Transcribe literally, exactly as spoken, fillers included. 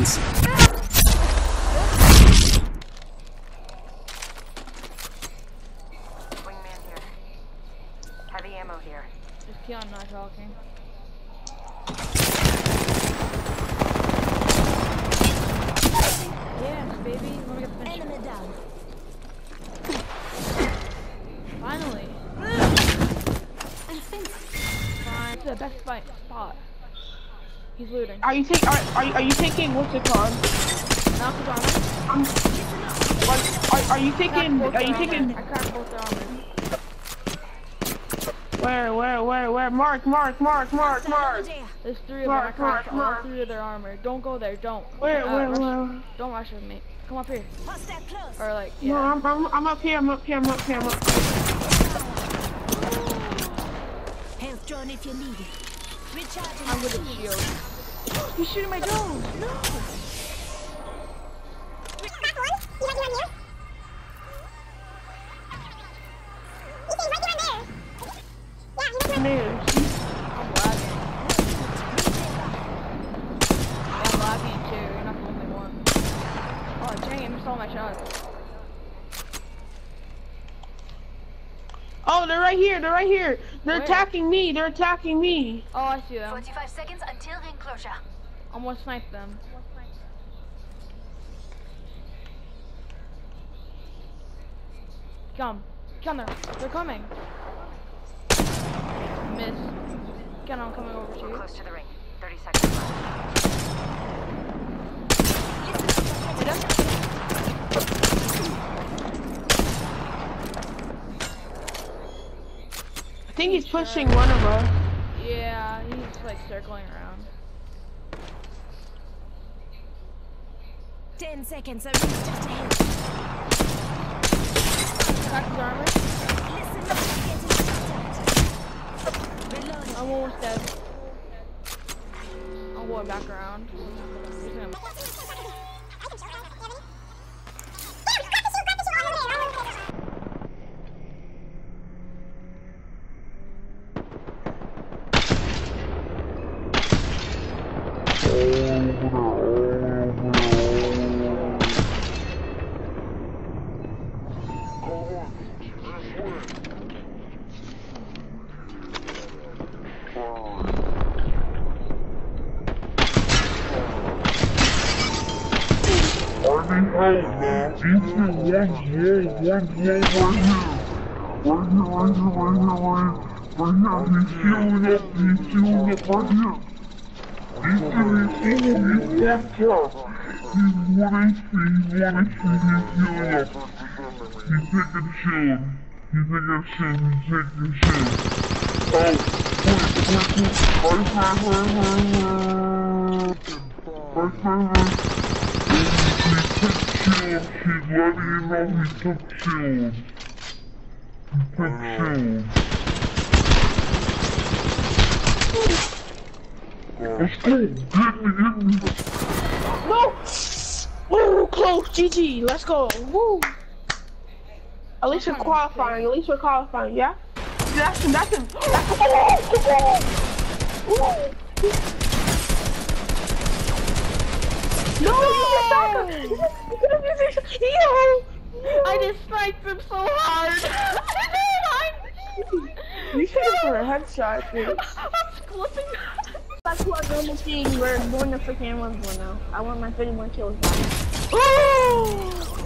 seconds. Wingman here. Heavy ammo here. Just keep on not talking. Yes, baby. Let me get the finish. Enemy down. Finally. Fine. It's the best fight spot. He's looting. Are you taking? Are, are you are you taking? What's it called? Knock his armor. Um, are, are, are you taking? Both Are you their taking? armor. I cracked both their armor. Where? Where? Where? Where? Mark! Mark! Mark! Mark! Mark! There's three of Mark, them. I cracked Mark, all Mark. three of their armor. Don't go there. Don't. Where? Uh, Where? rush, Where? Don't rush with me. Come up here. Hostile close. Or like, yeah. No, I'm, I'm I'm up here. I'm up here. I'm up here. I'm up here. Health drone if you need it. Recharging. I'm with a shield. He's shooting my drones. No. News. I'm lagging. Yeah, I'm lagging too. You're not the only one. Oh, dang, I missed all my shots. Oh, they're right here. They're right here. They're Where? attacking me. They're attacking me. Oh, I see them. forty-five seconds until ring closure. I'm gonna snipe them. Come. Come there. They're coming. Miss. Get on, I'm coming over to We're you. close to the ring. thirty seconds left. Hit him. I think he's pushing one of us. Yeah, he's like circling around. Ten seconds. A ring's just ahead. Crack his armor. Listen up. I'm getting shot at. Reloading. I'm almost dead. I'm going back around. He's gonna- No! Woo! Close! G G! Let's go! Woo! At least we're qualifying. At least we're qualifying. Yeah. That's him. That's him. That's him. Woo! No! Yo! I just sniped him so hard. You should have for a headshot, dude. I'm squishing. That's what I'm doing. Team. We're doing the freaking one now. I want my thirty-one kills back. Oh!